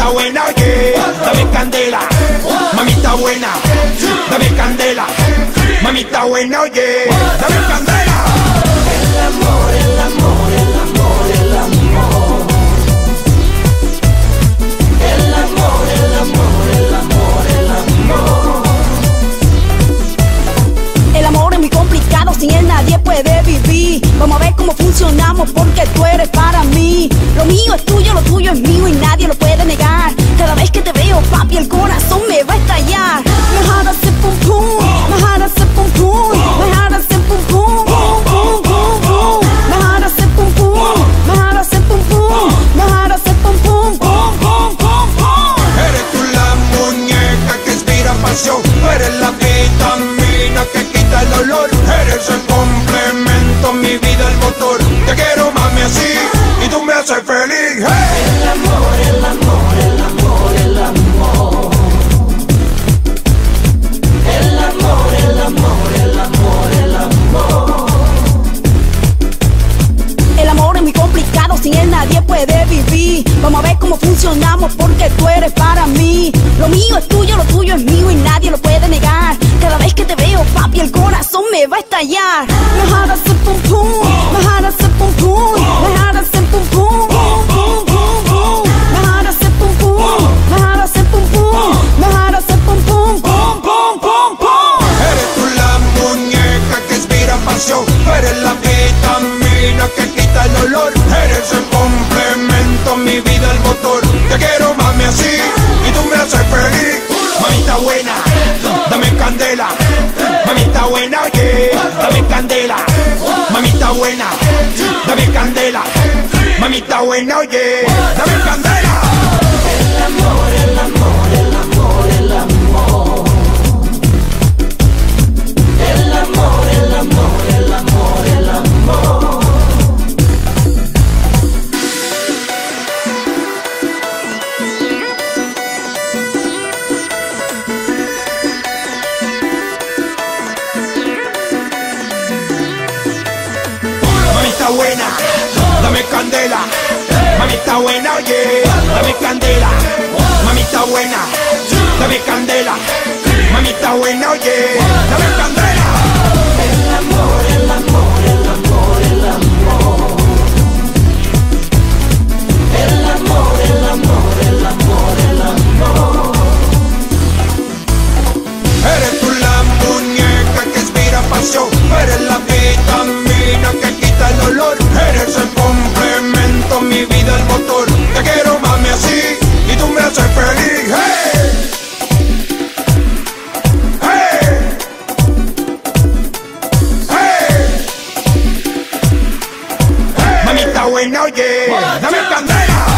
buena, oye, dame candela. Mamita buena, dame candela. Mamita buena, oye, dame candela. El amor, el amor, el amor, el amor. El amor, el amor, el amor, el amor. El amor es muy complicado, sin él nadie puede vivir. Vamos a ver cómo funcionamos porque tú eres para mí. Lo mío es tuyo, lo tuyo es mío y nadie lo puede negar. Cada vez que te veo, papi, el corazón me va a estallar. My heart hace pum pum, my heart hace pum pum, my heart hace pum pum, pum pum pum pum. My heart hace pum pum, my heart hace pum pum, my heart hace pum pum, pum pum pum pum. Eres tú la muñeca que inspira pasión. Eres la vitamina que quita el dolor. Eres el complemento, mi vida, el motor. Te quiero, mami, así y tú me haces feliz. Hey. El amor, el amor, el amor, el amor. El amor, el amor, el amor, el amor. El amor es muy complicado, sin él nadie puede vivir. Vamos a ver cómo funcionamos porque tú eres para mí. Lo mío es tuyo, lo tuyo es mío y nadie lo puede negar. Cada vez que te veo, papi, el corazón me va a estallar. My heart hace pum pum, my heart hace pum pum, my heart hace pum pum, pum pum pum pum. My heart hace pum pum, my heart hace pum pum, my heart hace pum pum, pum pum pum pum. Eres tú la muñeca que inspira pasión. Eres la vitamina que quita el dolor. Eres el complemento, mi vida, el motor. Te quiero, mami, así y tú me haces feliz. Mamita buena, dame candela. Mamita buena, oye, dame candela. Mamita buena, dame candela. Mamita buena, oye, dame candela. El amor, el amor, el amor, el amor. El amor, el amor, el amor, el amor. Mamita buena, dame candela. Mamita buena, oye, dame candela. Mamita buena, dame candela. Mamita buena, oye, dame candela. El amor, el amor, el amor, el amor. El amor, el amor, el amor, el amor. Eres tú la muñeca que inspira pasión. Eres la vitamina que quita el dolor. Eres el complemento, mi vida, el motor. Te quiero, mami, así y tú me haces feliz. Hey. Hey. Hey. Hey. Mamita buena, oye, dame candela.